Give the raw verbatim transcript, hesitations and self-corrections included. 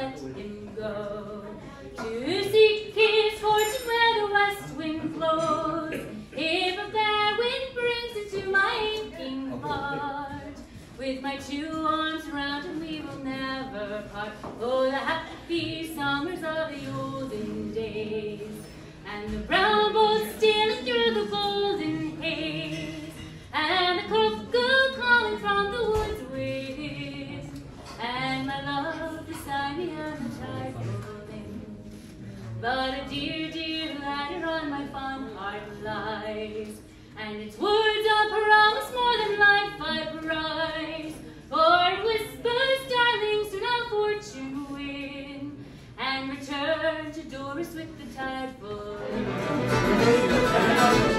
let him go to seek his fortune where the west wind blows. If a fair wind brings into my aching heart, with my two arms around him we will never part. Oh, the happy summers of the olden days, and the brown boat stealing through the golden haze, and the cuckoo calling from the woods with, and my love beside me and the tide rolling. But a dear, dear ladder on my fond heart lies, and its words of promise more than life I prize. For it whispers, darling, soon I'll fortune win, and return to Doris with the tide full.